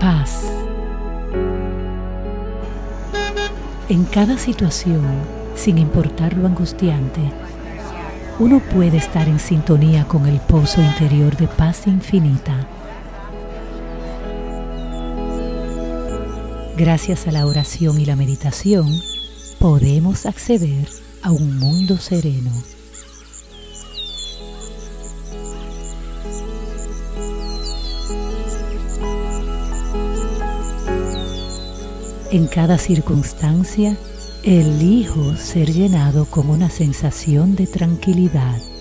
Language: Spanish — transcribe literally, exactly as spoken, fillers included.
paz. En cada situación, sin importar lo angustiante, uno puede estar en sintonía con el pozo interior de paz infinita. Gracias a la oración y la meditación, podemos acceder a un mundo sereno. En cada circunstancia, elijo ser llenado con una sensación de tranquilidad.